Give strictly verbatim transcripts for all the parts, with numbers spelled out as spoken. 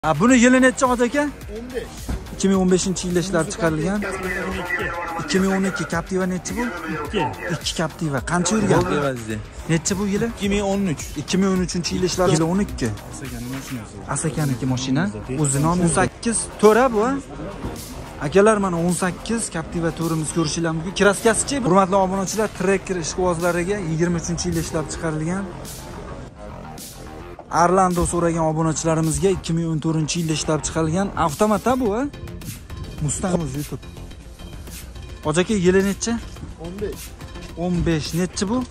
Ha, buni yili necha ot aka? o'n besh. ikki ming o'n beshinchi yilda ishlab chiqarilgan. ikki ming o'n ikki Captiva necha bu? ikki. ikki Captiva. Qancha yurgan? Necha bu yili? ikki ming o'n uch. ikki ming o'n uchinchi yilda ishlab yili o'n ikki. Asakaning mashinasi. Asakaniki mashina. O'zi nomi o'n sakkiz to'ra bu. Akalar, mana o'n sakkiz Captiva to'rimiz ko'rishinglar mumkin. Kraskasichi, hurmatli obunachilar, Tracker ishqibozlariga yigirma uchinchi yilda ishlab chiqarilgan. Arlando so'ragan obunachilarimizga ikki ming o'n to'rtinchi yilda ishlab chiqarilgan avtomat bu, ha? Mustang YouTube. Ojaka yili necha? o'n besh. o'n besh necha bu?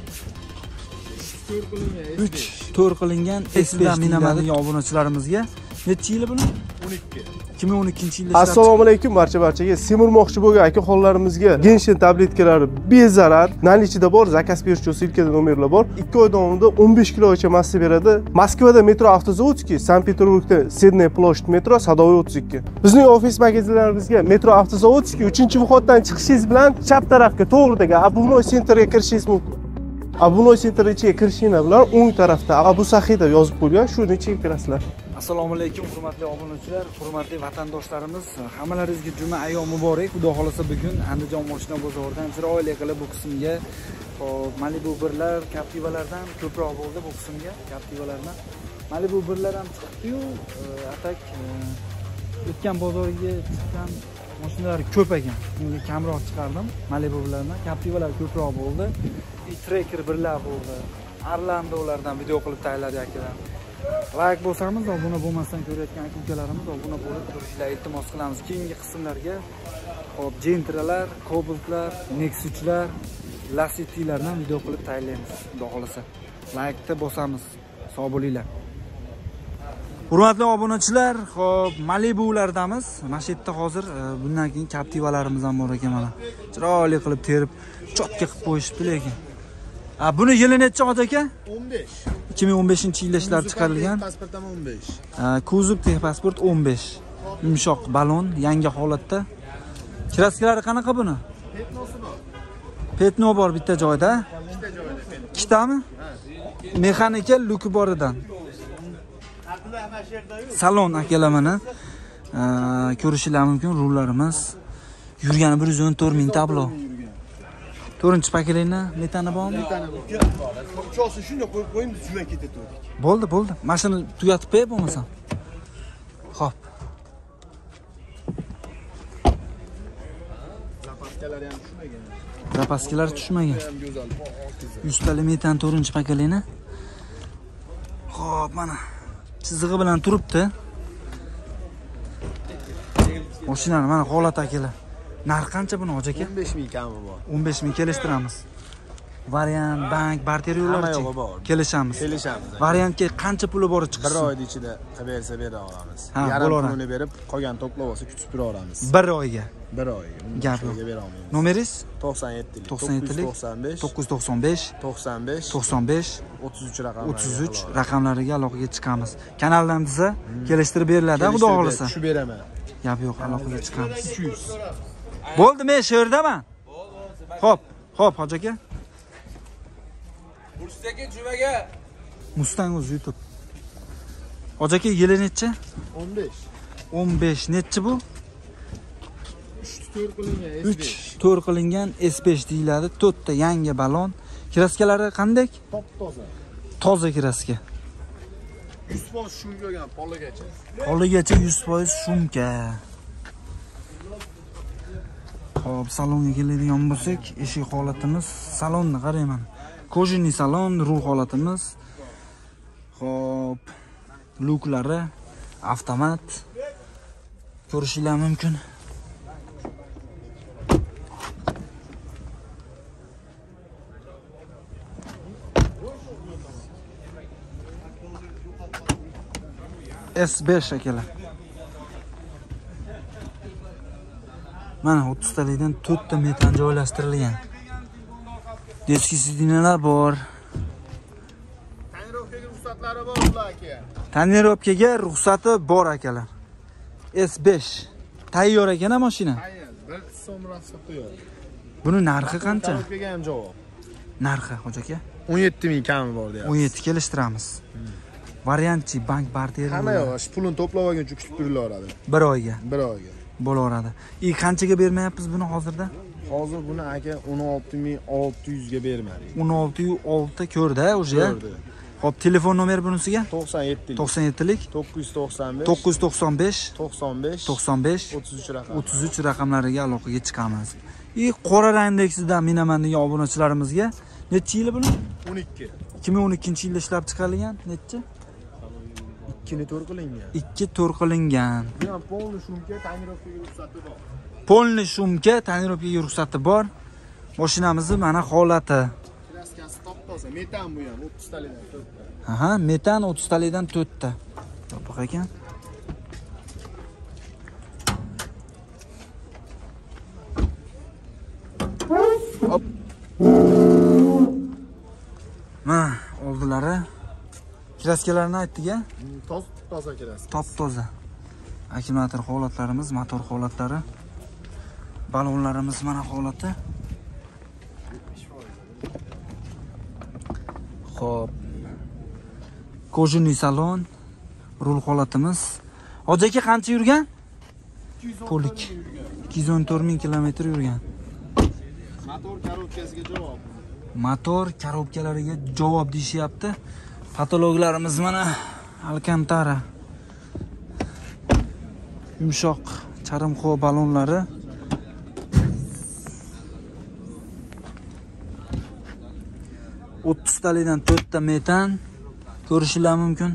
uch to'rt qilingan S besh minaman obunachilarimizga. Necha yili buni? o'n ikki. ikki ming o'n ikkinchi yilda ishlab. Assalomu alaykum barcha barchaga. Semirmoqchi bo'lgan aka-xonlarimizga Genshin tabletkalari bezarar, nalichida bor, zakaz beruvchi silkada nomerlar bor. ikki oy davomida o'n besh kilogacha massa beradi. Moskvada metro Avtozavodskiy, Sankt-Peterburgda Sidney Ploshd metro, Sadovoy o'ttiz ikki. Bizning ofis magazinlarimizga metro Avtozavodskiy uchinchi vходdan chiqishingiz bilan chap tarafga to'g'ridagi Abunoy Centerga kirishingiz mumkin. Abunoy Center ichiga kirishingiz bilan o'ng tarafda Abu Saxiy deb yozib qo'ygan, shuni ichiga kirasizlar. Assalomu alaykum hurmatli obunachilar, hurmatli vatandoshlarimiz, hammalaringizga juma ayyom muborak. Xudo xolasa bugun Andijon mashina bozoridan chiroyli qilib bu qismga hop Malibu birlar, Captivalardan ko'proq bo'ldi bu qismga, Captivalardan. Malibu birlar ham chiqdi-yu, atak o'tgan bozorga chiqqan mashinalar ko'p ekan. Bunga kamroq chiqardim Malibu birlardan, Captivalar ko'proq bo'ldi. Tracker birlar bo'ldi. Arlandolardan video qilib tayyorladik akalar. Like bo'lsangiz, obuna bo'lmasdan ko'rayotgan aka-ukalarimiz obuna bo'lib turishinglarni iltimos qilamiz. Keyingi qismlarga hop Gentralar, Cobaltlar, Nexus'lar, Lassiti'lardan video qilib tayyorlaymiz. Xudo xolasa. Like'da bosamiz. Sog' bo'linglar. Hurmatli obunachilar, hop Malibu'lardamiz. Mana shu yerda hozir bundan keyin Captivalarimiz ham bor ekan mana. Chiroyli qilib terib, chotka qilib qo'yishibdi lekin. Ha, buni yili necha ot aka? o'n besh. ikki ming o'n beshinchi yilda ishlab chiqarilgan. Pasport ham o'n besh. Kuzov texpasport o'n besh. Yumshoq balon, yangi holatda. Kraskalari qanaqa buni? Petnosi bor. Petno bor bitta joyda. Bitta joyda. Ikkitami? Mexanika luki boridan. Salon akalar mana ko'rishinglar mumkin, rullarimiz. Yurgani bir yuz o'n to'rt ming tablo. to'rtinchi paketlini metani bormi? Metani bor. Uchoqni shunday qo'yib qo'yim, juman ketaverdik. Bo'ldi, bo'ldi. Mashina tugatib qo'y bo'lmasam. Xo'p. Zapaskalar ham tushmagan. Zapaskalar tushmagan. Ham go'zal. yuz tali metan to'rtinchi paketlini. Xo'p, mana chizig'i bilan turibdi. Mashinani mana holat akalar. Narx qancha buni aka? o'n besh ming kami bor. o'n besh ming kelishtiramiz. Variant, bank, barter yo'llarichi kelishamiz. Kelishamiz. Variantga qancha puli bor chiqsin? bir oy ichida qilib bersa bera olamiz. Ha, yarim pulini berib, qolgan to'plab olsa kutib tura olamiz. bir oyga. bir oyga. Gap yo'q. Bera olmaymiz. Nomeringiz? to'qson yetti lik. to'qson yetti lik. to'qson besh. to'qqiz yuz to'qson besh. to'qson besh. to'qson besh. o'ttiz uch raqam. o'ttiz uch raqamlariga aloqaga chiqamiz. Kanaldan desa kelishtirib beriladi, xudo xolasa. Shu beraman. Gap yo'q, aloqaga chiqamiz. uch yuz. Bo'ldi, men shu yerdaman. Xo'p, xo'p, hoji aka. Bursdagi jumaga Mustang o'z YouTube. Hoji aka, yili necha? o'n besh. o'n besh necha bu? uch to'rt qilingan S besh. uch to'rt qilingan S besh deyiladi. to'rtta yangi balon. Kraskalari qanday? Top toza. Toza kraska. yuz foiz shumga olgan poligacha. Poligacha yuz foiz shumka. Hop, salonga keladigan bo'lsak, eshik holatimiz, salonni qarayman. Kojinli salon, ruh holatimiz. Hop, luklari avtomat. Ko'rishinglar mumkin. S besh akalar. Mana o'ttiz talikdan to'rtta metan joylashtirilgan. Deski sidinalar bor. Tonirovkaga ruxsatlari bor ular aka. Tonirovkaga ruxsati bor akalar. S besh tayyor ekan mashina. Aynan, bir so'm ruxsat qo'yadi. Buni narxi qancha? Tonirovkaga ham javob. Narxi, hoji aka? o'n yetti ming kami bor deyapsiz. o'n yetti kelishtiramiz. Variantchi bank barter. Hamma yo'q, shu pulni to'plab olguncha kutib turilaveradi. bir oyga. bir oyga. Bo'laveradi. I qanchaga bermayapsiz buni hozirda? Hozir buni aka o'n olti ming olti yuz ga bermadik. o'n olti yu olti ko'rdi, o'sha. Ko'rdi. Hop, telefon nomeri bunisiga? to'qson yetti to'qson yettilik to'qqiz yuz to'qson besh to'qqiz yuz to'qson besh to'qson besh to'qson besh o'ttiz uch raqam. o'ttiz uch raqamlariga aloqaga chiqamiz. I qora rangdagidan minaman degan obunachilarimizga necha yili buni? o'n ikki. ikki ming o'n ikkinchi yilda ishlab chiqarilgan, necha? ikki ni to'rt qilingan. ikki to'rt qilingan. Bu ham polni shumka, tonirovkaga ruxsati bor. Polni shumka, tonirovkaga ruxsati bor. Mashinamizni mana holati. Kraskasi top-toza, metan bu ham o'ttiz talikdan to'rtta. Aha, metan o'ttiz talikdan to'rtta. Yopiq ekan. Hop. Mana oldilari. Kraskalarni aytdik-a? Toz toza kraska. Top-toza. Akkumulyator holatlarimiz, motor holatlari. Balonlarimiz mana holati. Xo'p. Kojuniy salon, rul holatimiz. Hoji aka qancha yurgan? Polik. ikki yuz o'n to'rt ming kilometr yurgan. Motor korobkasiga javob. Motor korobkalariga javob deyishyapti. Patologlarimiz mana Alcantara. Yumshoq charimxo balonlari. o'ttiz talikdan to'rtta metan ko'rishinglar mumkin.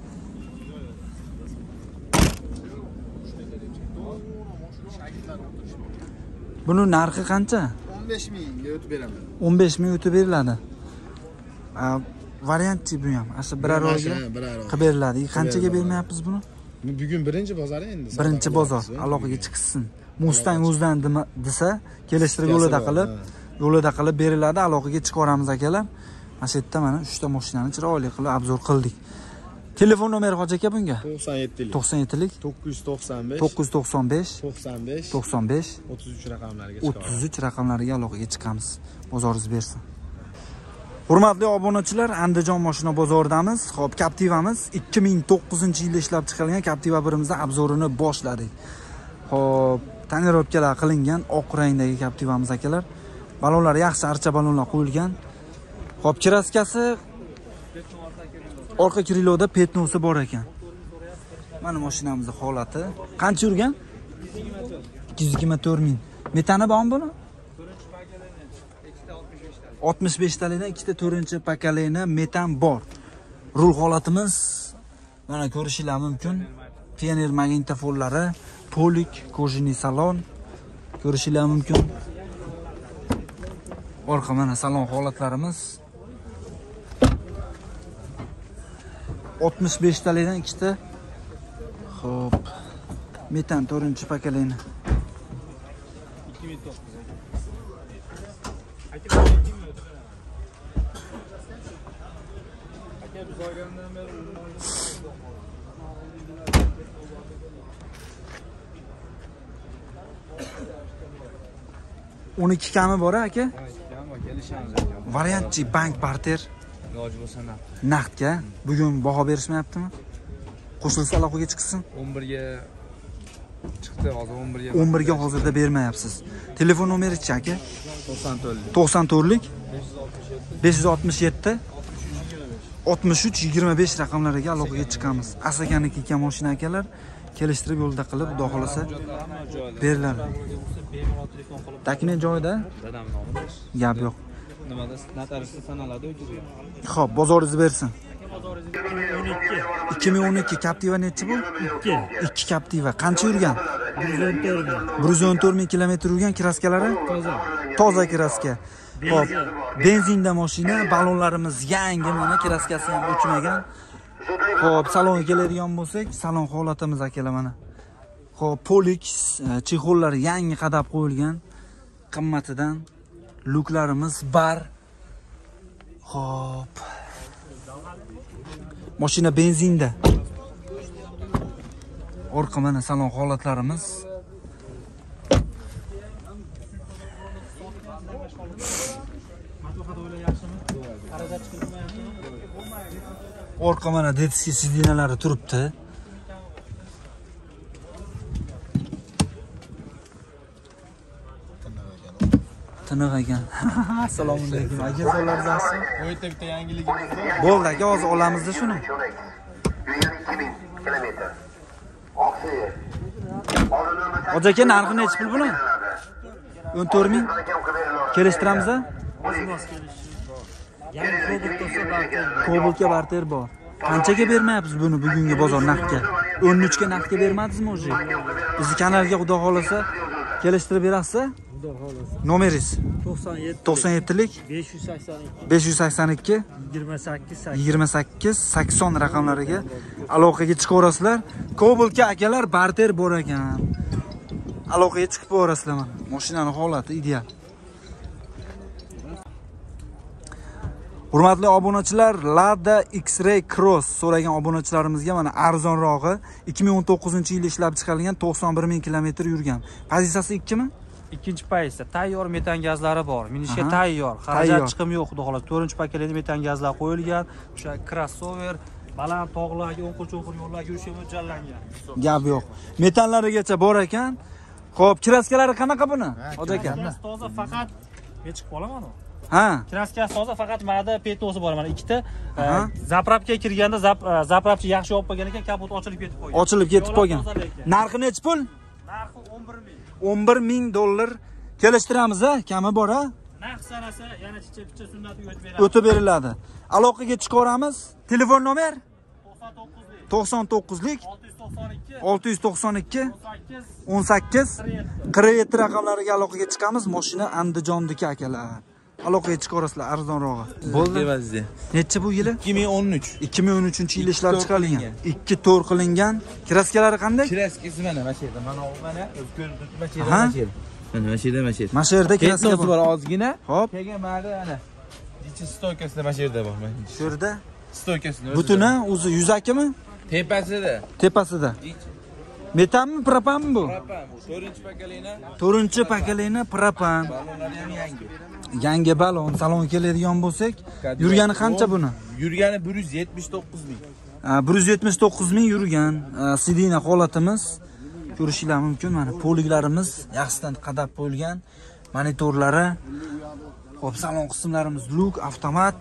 Buni narxi qancha? o'n besh ming ga o'tib beraman. o'n besh ming o'tib beriladi. Variantchi bu ham. Asli birar oyga qilib beriladi. Qanchaga bermayapmiz buni? Bugun birinchi bozor endi. Birinchi bozor aloqaga chiqsin. Mustang o'zidan desa, kelishtirib yo'lida qilib, yo'lida qilib beriladi, aloqaga chiqaramiz akalar. Mana shu yerda mana uchta mashinani chiroyli qilib obzor qildik. Telefon nomeri hoji aka bunga? to'qson yettilik to'qson yettilik to'qqiz yuz to'qson besh to'qqiz yuz to'qson besh to'qson besh to'qson besh o'ttiz uch raqamlariga chiqamiz. o'ttiz uch raqamlariga aloqaga chiqamiz. Bozoringiz bersin. Hurmatli obunachilar, Andijon mashina bozoridamiz. Xo'p, Captiva'miz ikki ming to'qqizinchi yilda ishlab chiqarilgan Captiva birimizda obzorini boshladik. Xo'p, tonirovkalar qilingan oq rangdagi Captiva'miz akalar. Balonlar yaxshi archa balonlar qo'yilgan. Xo'p, kraskasi orqa kriloda petnosi bor ekan. Mana mashinamizning holati. Qancha yurgan? ikki yuz yigirma to'rt ming. Metani bormi buni? oltmish besh talikdan ikkita to'rtinchi pakaleni metan bor. Rul holatimiz mana ko'rishinglar mumkin. Pioneer magnitofonlari, polik, kojuniy salon ko'rishinglar mumkin. Orqa mana salon holatlarimiz. oltmish besh talikdan ikkita. Xo'p. Metan to'rtinchi pakaleni. ikki ming to'qqiz. o'n ikki kami bor aka? Variantchi bank barter. Iloji bo'lsa naqd. Naqdga bugun baho berishmayaptimi? Qo'shilsa aloqaga chiqsin. o'n birga chiqdi, hozir o'n birga. o'n birga hozirda bermayapsiz. Telefon nomeri-chi aka? to'qson to'rtlik to'qson to'rtlik besh yuz oltmish yetti oltmish uch yigirma besh raqamlariga aloqaga chiqamiz. Asakaniki ekan mashina akalar. Kelishtirib yo'lda qilib, xudo xolasa beriladi. Dokument joyida? Dadam nomida. Gap yo'q. Nimada notariusda sanaladi o'zi. Xo'p, bozoringizni bersin. ikki ming o'n ikki Captiva nechi bu? ikki. ikki Captiva. Qancha yurgan? bir yuz o'n to'rt ming kilometr yurgan. Kraskalari? Toza. Toza kraska. Xo'p, benzinda mashina, balonlarimiz yangi, mana kraskasi ham o'chmagan. Xo'p, salonga keladigan bo'lsak, salon holatimiz akalar mana. Xo'p, polik, chexollar yangi qadab qo'yilgan. Qimmatidan luklarimiz bar. Xo'p. Mashina benzinda. Orqa mana salon holatlarimiz. Orqa mana detskiy sidinalari turibdi. Tiniq ekan. Assalomu alaykum. Aka qo'llaringiz yaxshi? Bu yerda bitta yangiligimiz bor. Bo'ldi aka, hozir olamizda shuni. Hoji aka, narxi necha pul buni? o'n to'rt ming. Kelishtiramiz a? Cobalt barter bor. Qanchaga bermayapsiz buni bugungi bozor narxga? o'n uch ga narxga bermadingizmi o'zi? Bizni kanalga xudo xolasa kelishtirib berasiz? Xudo xolasa. Nomeringiz? to'qson yetti lik besh yuz sakson ikki yigirma sakkiz sakson raqamlariga aloqaga chiqaverasizlar. Cobaltga akalar barter bor ekan. Aloqaga chiqib borasizlar mana. Mashinaning holati ideal. Hurmatli obunachilar, Lada X-Ray Cross so'ragan obunachilarimizga mana arzonrog'i ikki ming o'n to'qqizinchi yil ishlab chiqarilgan to'qson bir ming kilometr yurgan. Pozitsiyasi ikki mi? Ikkinchi pozitsiya. Tayyor metan gazlari bor. Minishga tayyor. Xarajat chiqim yo'q, xudo xolos. to'rtinchi paketli metan gazlar qo'yilgan. O'sha crossover, baland tog'larga, o'nqir-cho'nqir yo'llarga yurishga mo'ljallangan. Gap yo'q. Metanlarigacha bor ekan. Xo'p, kraskalari qanaqa buni? Hoji aka. Toza faqat men chiqib olaman. Ha. Kraskasi toza, faqat ma'da petosi bor mana ikkita. Zapravkaga kirganda zapravchi yaxshi olib qo'ygan ekan, kapot ochilib ketib qo'ygan. Ochilib ketib qo'ygan. Narxi necha pul? Narxi o'n bir ming. o'n bir ming dollar kelishtiramiz a? Kami bor a? Narx sanasi yana chicha-picha sunnatiga o'tib beradi. O'tib beriladi. Aloqaga chiqaveramiz. Telefon nomer? to'qson to'qqiz lik olti yuz to'qson ikki o'n sakkiz qirq yetti raqamlariga aloqaga chiqamiz. Mashina Andijondagi akalar. Aloqaga chiqaverasizlar arzonrog'i. Bo'ldi. Necha bu yili? ikki ming o'n uch. ikki ming o'n uchinchi yil ishlab chiqarilgan. ikki to'rt qilingan. Kraskalari qanday? Kraskasi mana mana shu yerda. Mana mana o'z ko'rinib turibdi mana shu yerda. Mana shu yerda mana shu yerda. Mana shu yerda kraska bor ozgina. Hop. Keyin mana ana. Ichi stoykasida mana shu yerda bor. Shu yerda stoykasida. Butuni o'zi yuzakimi? Tepasida. Tepasida. Metanmi, propanmi bu? Propan bu. to'rtinchi pakalina. to'rtinchi pakalina propan. Balonlari ham yangi. Yangi balon, salonga keladigan bo'lsak, yurgani qancha buni? Yurgani bir yuz yetmish to'qqiz ming. bir yuz yetmish to'qqiz ming yurgan. Sidina holatimiz ko'rishinglar mumkin. Mana poliglarimiz yaxshidan qadab qo'yilgan. Monitorlari. Xo'p, salon qismlarimiz luk, avtomat.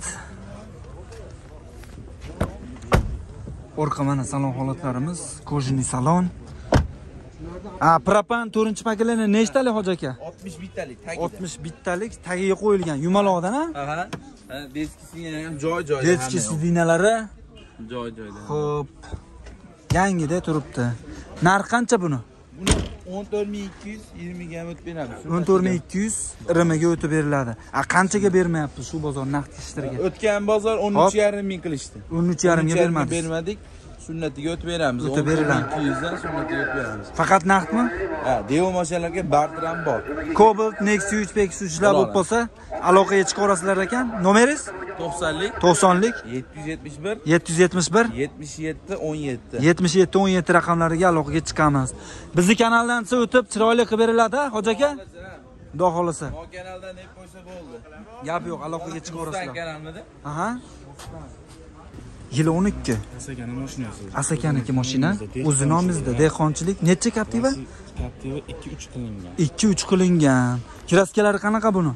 Orqa mana salon holatlarimiz, kojiniy salon. A, propan to'rtinchi pakalini nechtalik hoji aka? oltmish bittalik tagida. oltmish bittalik tagiga qo'yilgan, yumaloqdan a? Aha. Deskisi ham joy-joyda. Deski sidinalari joy-joyda. xo'p. Yangida turibdi. Narx qancha buni? Buni o'n to'rt ming ikki yuz yigirma ga o'tib beramiz. o'n to'rt ming ikki yuz irimiga o'tib beriladi. A, qanchaga bermayapti shu bozor naqd ishtirga? O'tgan bozor o'n uch yarim ming qilishdi. o'n uch yarim ga bermadi. Bermadik. Sunnatiga o'tib beramiz. O'tib beriladi. ikki yuz dan sunnatiga o'tib beramiz. Faqat naqdmi? Ha, Devo mashinalarga barter ham bor. Cobalt, Nexus, Pexus'lar bo'lib qolsa, aloqaga chiqaverasizlar ekan. Nomeringiz? to'qson lik to'qson lik yetti yuz yetmish bir yetti yuz yetmish bir yetmish yetti o'n yetti yetmish yetti o'n yetti raqamlariga aloqaga chiqamiz. Bizni kanaldan siz o'tib chiroyli qilib beriladi, hoji aka? Xudo xolasa. Bu kanaldan deb qo'ysa bo'ldi. Gap yo'q, aloqaga chiqaverasizlar. Kanalmidi? Aha. Yili o'n ikki. Asakani mashinasi. Asakaniki mashina. O'zi nomimizda dehqonchilik. Necha Captiva? Captiva ikki uch qilingan. ikki uch qilingan. Kraskalari qanaqa buni?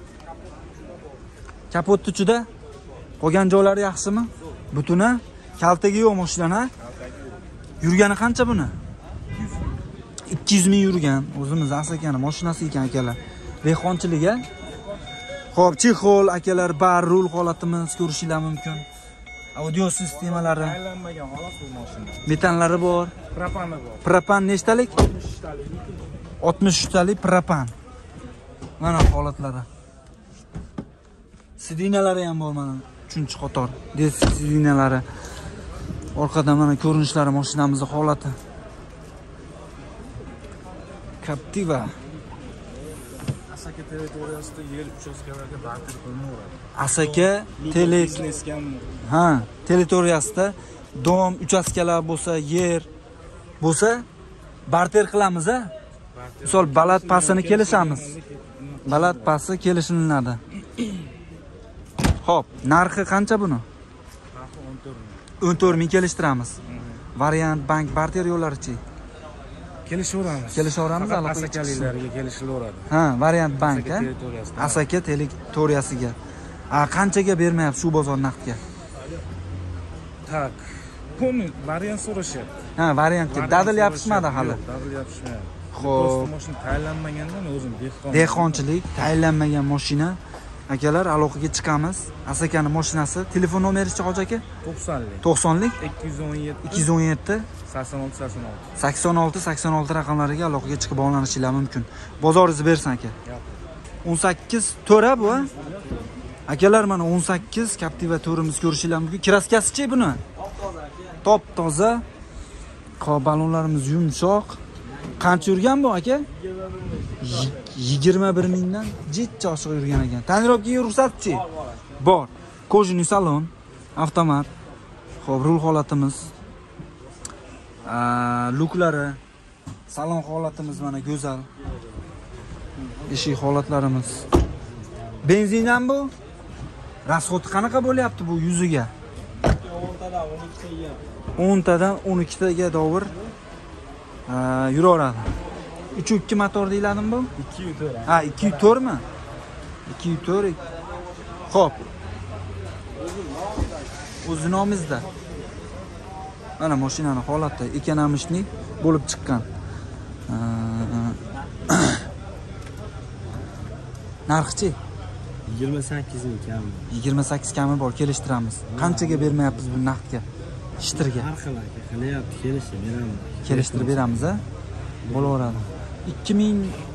Kapot ichida qolgan joylari yaxshimi? Butuna kaltaga yo'q mashina. Yurgani qancha buni? ikki yuz ming yurgan. O'zimiz Asakani mashinasi ekan akalar. Dehqonchiliga. Xo'p, chexol akalar, bar rul holatimiz ko'rishinglar mumkin. Audio sistemalari, Aylanmagan holat bu mashina. metanlari bor. Propani bor. Propan nechtalik? oltmish uchtalik propan. Mana holatlari. Sidinalari ham bor mana uchinchi qator. Desk sidinalari. Orqada mana ko'rinishlari mashinamizning holati. Captiva. Asaka territoriyasida yer uchastkalariga barter qilinadi. Asaka tele biznesgan ha, territoriyasida dom uchastkalar bo'lsa, yer bo'lsa, barter qilamiz a? Misol balat pasini kelishamiz. Balat pasi kelishiladi. Xo'p, narxi qancha buni? narxi o'n to'rt ming. o'n to'rt ming kelishtiramiz. Variant bank barter yo'llarichi? Kelishaveramiz. Kelishaveramiz, aloqaga asakaliklarga kelishilaveradi. Ha, variant bank, Asaka ha? territoriyasida. Asaka territoriyasiga. A, qanchaga bermayapti shu bozor naqdga? Tak. Buni variant so'rashyapti. Ha, variantga dadil yopishmadi hali. Yo'q, dadil yopishmayapti. Xo'p. Mashina tayyorlanmagandan o'zim dehqon. Dehqonchilik, tayinlanmagan mashina. Akalar, aloqaga chiqamiz. Asakani mashinasi. Telefon nomeringiz hoji aka? to'qsonlik. to'qsonlik ikki yuz o'n yetti ikki yuz o'n yetti sakson olti sakson olti. sakson olti sakson olti raqamlariga aloqaga chiqib bog'lanishingiz mumkin. Bozoringizni bersin aka. o'n sakkiz to'ra bu, ha? Akalar, mana o'n sakkiz Captiva to'rimiz ko'rishingiz mumkin. Kraskasichi buni? Top toza. Qop balonlarimiz yumshoq. Qancha yurgan bu aka? yigirma bir mingdan jichcha oshiq yurgan ekan. Tanirovga ruxsatchi? Bor. Kojiniy salon, avtomat. Xo'p, rul holatimiz. Luklari, salon holatimiz mana go'zal. Eshik holatlarimiz. Benzindan bu? Rasxod qanaqa bo'lyapti bu yuziga? o'ntadan o'n ikkitaga dovir yuraveradi. uch ikki motor deyladimi bu? ikki yuz to'rt. Ha, ikki yuz to'rt mi? ikki yuz to'rt. Xo'p. O'z nomimizda. Mana mashinani holati ekanamishlik bo'lib chiqqan. Narxchi? yigirma sakkiz ming kami. yigirma sakkiz kami bor, kelishtiramiz. Qanchaga bermayapmiz bu naqdga? Shtirga. Har xil aka, qilyapti, kelishib beramiz. Kelishtirib beramiz, a? Bo'laveradi. ikki ming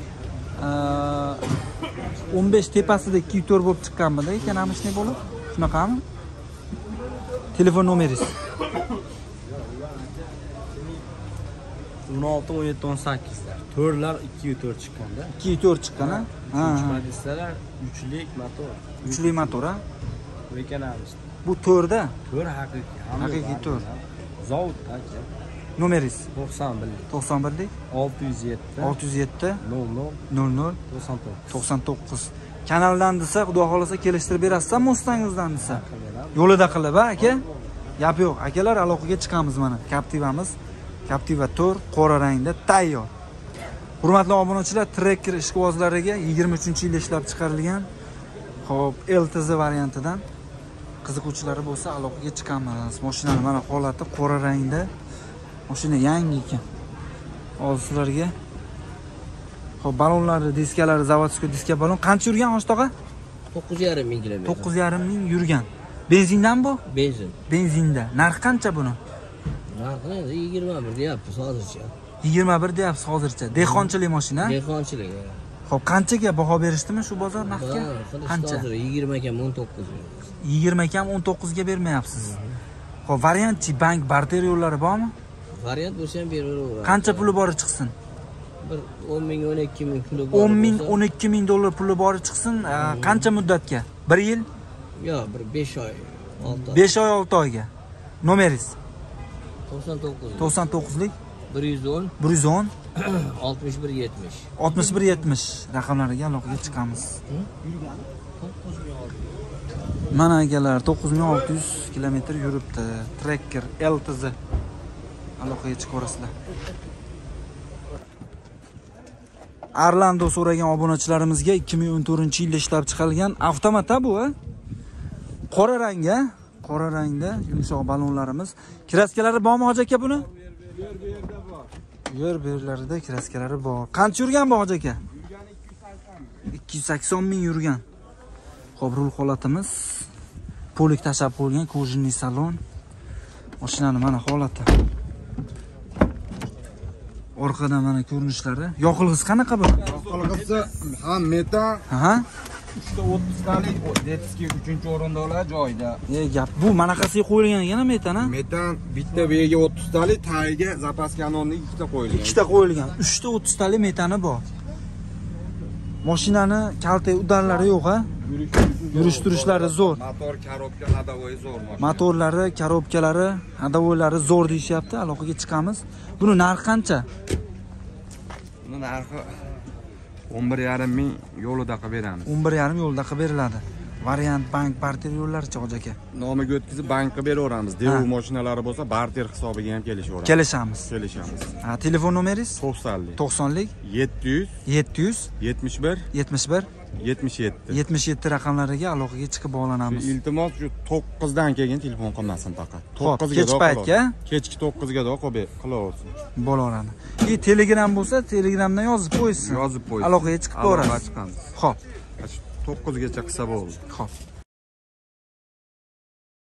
o'n besh tepasida ikki yuz to'rt bo'lib chiqqanmidi ekanamishlik bo'lib? Shunaqami? Telefon nomeringiz? o'n olti o'n yetti o'n sakkiz. To'rlar ikki yuz to'rt chiqqanda. ikki yuz to'rt chiqqan, a? Ha. Modistlar uchlik motor. Uchli motor, a? Bu ekanamiz. Bu to'rda? To'rt haqiqiy. Haqiqiy to'rt. Zavod aka. Nomeringiz? to'qson bir. to'qson birlik olti yuz yetti olti yuz yetti nol nol nol nol to'qson to'qqiz. to'qson to'qqiz. Kanaldan desa, xudo xolasa kelishtirib berasiz-a, Mustang'ingizdan desa. Yo'lida qilib, a, aka? Gap yo'q. Akalar, aloqaga chiqamiz mana. Captivamiz. Captiva to'rt qora rangda tayyor. Hurmatli obunachilar, Tracker ishqibozlariga yigirma uchinchi yilda ishlab chiqarilgan, xo'p, L T Z variantidan qiziquvchilari bo'lsa, aloqaga chiqamiz. Mashinaning mana holati qora rangda. Mashina yangi ekan. Hozir sizlarga xo'p, balonlari, diskalari, zavodskiy diska balon qancha yurgan Oshtoqa? to'qqiz yarim ming kilometr. to'qqiz yarim ming yurgan. Benzindan bu? Benzin. Benzinda. Narx qancha buni? Narxi yigirma bir deyapmiz hozircha. yigirma bir deyapsiz hozircha. Dehqonchilik mashina. Dehqonchilik. Xo'p, qanchaga baho berishdimi shu bozor narxga? Qancha? Hozir yigirma kam o'n to'qqiz. yigirma kam o'n to'qqiz ga bermayapsiz. Xo'p, variantchi bank barter yo'llari bormi? Variant bo'lsa ham beraveradi. Qancha puli bori chiqsin? Bir o'n ming o'n ikki ming puli bor. o'n ming o'n ikki ming dollar puli bori chiqsin. Qancha muddatga? bir yil? Yo'q, bir besh oy, olti oy. besh oy, olti oyga. Nomeringiz? to'qson to'qqiz. to'qson to'qqizlik bir yuz o'n bir yuz o'n oltmish bir yetmish. oltmish bir yetmish raqamlariga aloqaga chiqamiz. Mana akalar, to'qqiz ming olti yuz kilometr yuribdi. Tracker L T Z aloqaga chiqaverasizlar. Arlando so'ragan obunachilarimizga ikki ming o'n to'rtinchi yilda ishlab chiqarilgan avtomat bu, ha? Qora rangga, qora rangda yumshoq balonlarimiz. Kraskalari bormi hoji aka buni? Yer berlarida kraskalari bor. Qancha yurgan bu hoji aka? ikki yuz sakson ming yurgan. Xo'p, rul holatimiz polik tashab qo'yilgan, kojiniy salon. Mashinaning mana holati. Orqadan mana ko'rinishlari. Yoqilg'isi qanaqa bu? Yoqilg'isi ham metan. Ha? uchta o'ttiztalik Detskiy uchinchi o'rinda ular joyida. E, gap bu manaqasiga qo'yilgan ekan metan, ha? Metan bitta beriga o'ttiztalik, tagiga zapas kanonlik ikkita qo'yilgan. ikkita qo'yilgan. uchta o'ttiztalik metani bor. Mashinani kalta udarlari yo'q, ha? Yurish turishlari zo'r. Motor, korobka, hadovoy zo'r mashina. Motorlari, korobkalari, hadovoylari zo'r deyishyapti. Aloqaga chiqamiz. Buni narxi qancha? Buni narxi o'n bir yarim ming yo'lida qilib beramiz. o'n bir yarim yo'lda qilib beriladi. variant bank barter yo'llarichi hoji aka? Nomiga o'tkazib bankka beraveramiz. Devo mashinalari bo'lsa, barter hisobiga ham kelishaveramiz. Kelishamiz. Kelishamiz. Ha, telefon nomeringiz? to'qsonlik to'qsonlik yetti yuz yetti yuz yetmish bir yetmish bir yetmish yetti. yetmish yetti raqamlariga aloqaga chiqib bog'lanamiz. Iltimos shu to'qqizdan keyin telefon qilmasin faqat. Xo'p, to'qqizga kech paytga? Kechki to'qqizga da qilaversin. Bo'laveradi. И Telegram bo'lsa, Telegramdan yozib qo'ysin. Yozib qo'ysin. Aloqaga chiqib boramiz. Aloqaga chiqamiz. Xo'p. to'qqizgacha qilsa bo'ldi. Xo'p.